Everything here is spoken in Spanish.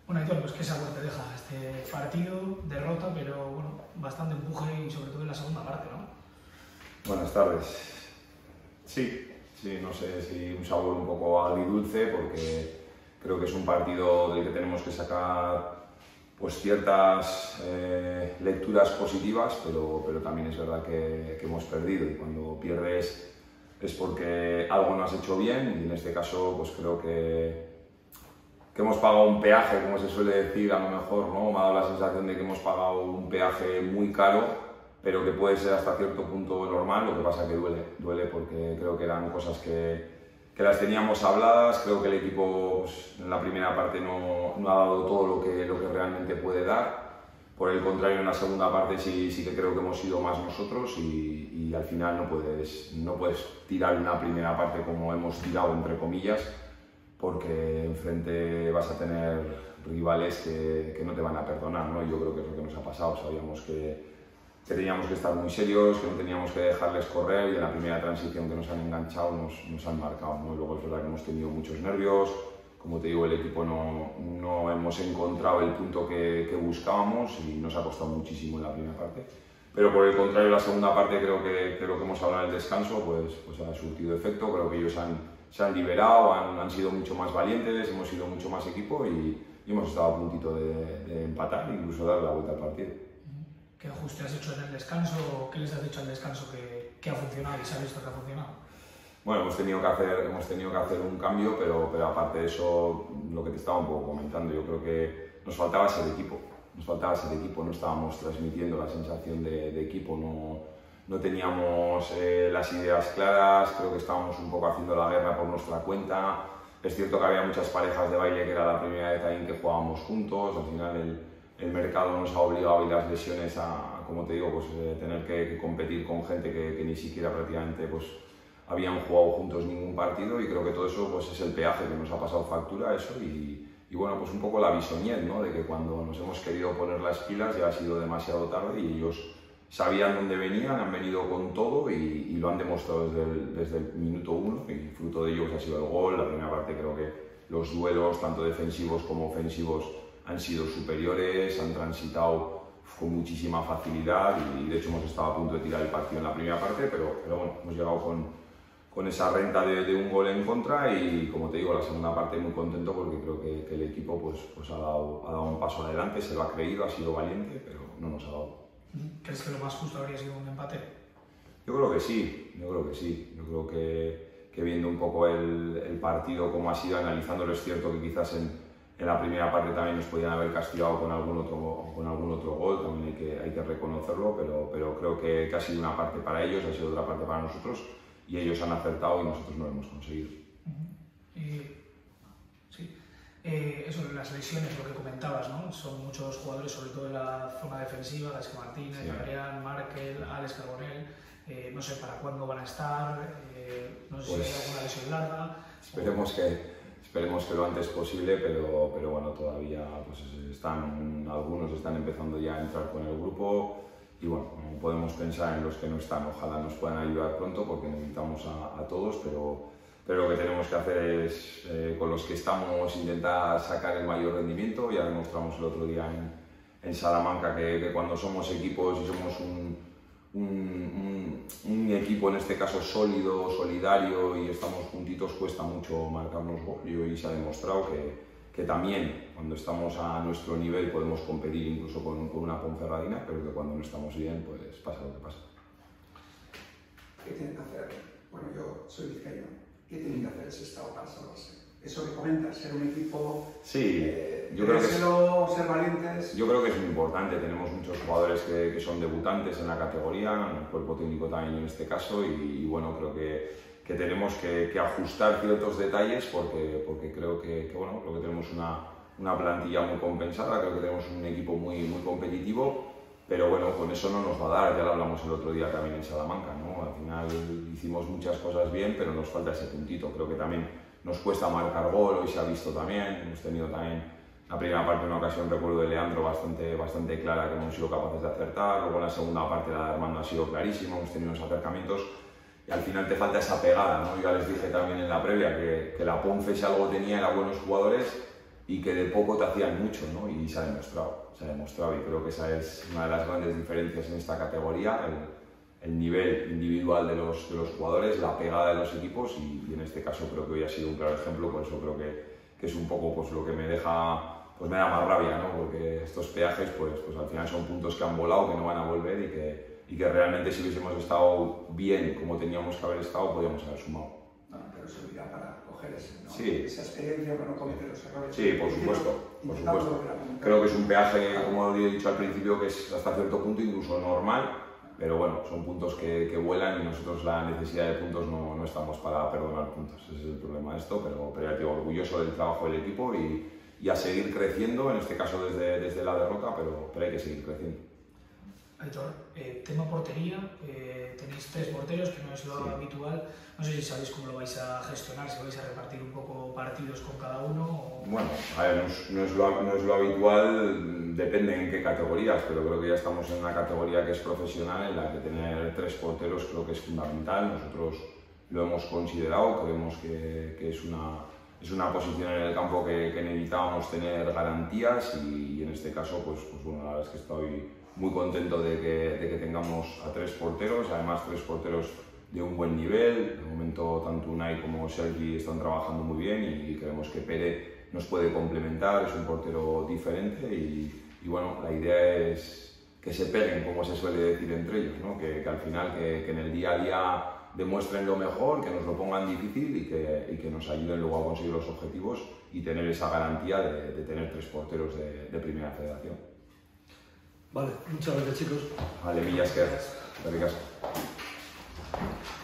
Bueno, Aitor, pues qué sabor te deja este partido, derrota, pero bueno, bastante empuje y sobre todo en la segunda parte, ¿no? Buenas tardes. Sí, no sé si un sabor un poco agridulce, porque creo que es un partido del que tenemos que sacar pues ciertas lecturas positivas, pero también es verdad que hemos perdido, y cuando pierdes es porque algo no has hecho bien, y en este caso pues creo que hemos pagado un peaje, como se suele decir, a lo mejor, ¿no? Me ha dado la sensación de que hemos pagado un peaje muy caro, pero que puede ser hasta cierto punto normal. Lo que pasa que duele porque creo que eran cosas que las teníamos habladas. Creo que el equipo pues, en la primera parte no ha dado todo lo que realmente puede dar. Por el contrario, en la segunda parte sí que creo que hemos sido más nosotros, y al final no puedes tirar una primera parte como hemos tirado, entre comillas, porque enfrente vas a tener rivales que no te van a perdonar, ¿no? Yo creo que es lo que nos ha pasado. Sabíamos que teníamos que estar muy serios, que no teníamos que dejarles correr, y en la primera transición que nos han enganchado nos han marcado, ¿no? Y luego es verdad que hemos tenido muchos nervios. Como te digo, el equipo no hemos encontrado el punto que buscábamos, y nos ha costado muchísimo en la primera parte. Pero por el contrario, la segunda parte creo que lo que hemos hablado en el descanso pues ha surtido efecto. Creo que ellos se han liberado, han sido mucho más valientes, hemos sido mucho más equipo, y hemos estado a puntito de empatar, incluso dar la vuelta al partido. ¿Qué ajuste has hecho en el descanso? ¿Qué les has dicho al descanso que ha funcionado y se ha visto que ha funcionado? Bueno, hemos tenido que hacer un cambio, pero aparte de eso, lo que te estaba un poco comentando, yo creo que nos faltaba ser equipo. No estábamos transmitiendo la sensación de equipo, no teníamos las ideas claras. Creo que estábamos un poco haciendo la guerra por nuestra cuenta. Es cierto que había muchas parejas de baile que era la primera vez también que jugábamos juntos. Al final el mercado nos ha obligado, y las lesiones a, como te digo, pues tener que competir con gente que ni siquiera prácticamente pues habían jugado juntos ningún partido, y creo que todo eso pues es el peaje que nos ha pasado factura, eso, y bueno, pues un poco la bisoñez, ¿no? De que cuando nos hemos querido poner las pilas ya ha sido demasiado tarde, y ellos sabían dónde venían, han venido con todo, y lo han demostrado desde el minuto 1, y fruto de ello pues ha sido el gol. La primera parte creo que los duelos, tanto defensivos como ofensivos, han sido superiores, han transitado con muchísima facilidad, y de hecho hemos estado a punto de tirar el partido en la primera parte, pero bueno, hemos llegado con esa renta de un gol en contra, y como te digo, la segunda parte muy contento, porque creo que el equipo pues ha dado un paso adelante, se lo ha creído, ha sido valiente, pero no nos ha dado. ¿Crees que lo más justo habría sido un empate? Yo creo que sí. Yo creo que viendo un poco el partido como ha sido, analizándolo, es cierto que quizás en la primera parte también nos podían haber castigado con algún otro gol, también hay que reconocerlo, pero creo que ha sido una parte para ellos, ha sido otra parte para nosotros, y ellos han acertado y nosotros no lo hemos conseguido. Sí. Eso, las lesiones, lo que comentabas, ¿no? Son muchos jugadores, sobre todo en la zona defensiva: Gaisca Martínez, Sí. Adrián, Markel, Alex Carbonell. No sé para cuándo van a estar, no sé si hay alguna lesión larga. Esperemos que lo antes posible, pero bueno, todavía pues algunos están empezando ya a entrar con el grupo, y bueno, podemos pensar en los que no están. Ojalá nos puedan ayudar pronto, porque necesitamos a todos, pero lo que tenemos que hacer es, con los que estamos, intentar sacar el mayor rendimiento. Ya demostramos el otro día en Salamanca que cuando somos equipos y somos un equipo, en este caso sólido, solidario, y estamos juntitos, cuesta mucho marcarnos gol, y hoy se ha demostrado que también cuando estamos a nuestro nivel podemos competir incluso con una Ponferradina, pero que cuando no estamos bien pues pasa lo que pasa. ¿Qué tienen que hacer? Bueno, yo soy vizcaíno. ¿Qué tienen que hacer el Sestao para salvarse? Eso que comentas, ser un equipo, sí, yo creo que ser valientes. Yo creo que es muy importante. Tenemos muchos jugadores que son debutantes en la categoría, en el cuerpo técnico también en este caso, y bueno, creo que tenemos que ajustar ciertos detalles, porque creo que tenemos una plantilla muy compensada, creo que tenemos un equipo muy competitivo, pero bueno, con eso no nos va a dar. Ya lo hablamos el otro día también en Salamanca, ¿no? Al final hicimos muchas cosas bien, pero nos falta ese puntito. Creo que también nos cuesta marcar gol, hoy se ha visto también. Hemos tenido también la primera parte, una ocasión, recuerdo, de Leandro bastante clara, que hemos sido capaces de acertar. Luego en la segunda parte la de Armando ha sido clarísima, hemos tenido unos acercamientos, y al final te falta esa pegada, ¿no? Ya les dije también en la previa que la Ponce, si algo tenía, era buenos jugadores, y que de poco te hacían mucho, ¿no? Y se ha demostrado y creo que esa es una de las grandes diferencias en esta categoría, el nivel individual de los jugadores, la pegada de los equipos y en este caso creo que hoy ha sido un claro ejemplo, por eso creo que es un poco pues, lo que me deja, pues me da más rabia, ¿no? Porque estos peajes pues al final son puntos que han volado, que no van a volver y que realmente si hubiésemos estado bien como teníamos que haber estado, podríamos haber sumado. No, pero servirá para coger sí. esa experiencia para no cometer los errores. Sí, por supuesto. Creo que es un peaje, como he dicho al principio, que es hasta cierto punto incluso normal, pero bueno, son puntos que vuelan y nosotros la necesidad de puntos no estamos para perdonar puntos. Ese es el problema de esto, pero ya te digo, orgulloso del trabajo del equipo y a seguir creciendo, en este caso desde la derrota, pero hay que seguir creciendo. Aitor, tema portería, tenéis 3 porteros, que no es lo habitual. No sé si sabéis cómo lo vais a gestionar, si vais a repartir un poco partidos con cada uno. O... Bueno, a ver, no es lo habitual, depende en qué categorías, pero creo que ya estamos en una categoría que es profesional, en la que tener 3 porteros creo que es fundamental. Nosotros lo hemos considerado, creemos que es una posición en el campo que necesitábamos tener garantías y en este caso, pues bueno, la verdad es que estoy muy contento de que tengamos a 3 porteros, además 3 porteros de un buen nivel. De momento tanto Unai como Sergi están trabajando muy bien y creemos que Pere nos puede complementar, es un portero diferente y bueno, la idea es que se peguen, como se suele decir entre ellos, ¿no? que al final que en el día a día demuestren lo mejor, que nos lo pongan difícil y que nos ayuden luego a conseguir los objetivos y tener esa garantía de tener 3 porteros de primera federación. Vale, muchas gracias chicos. Vale, Millasker, gracias.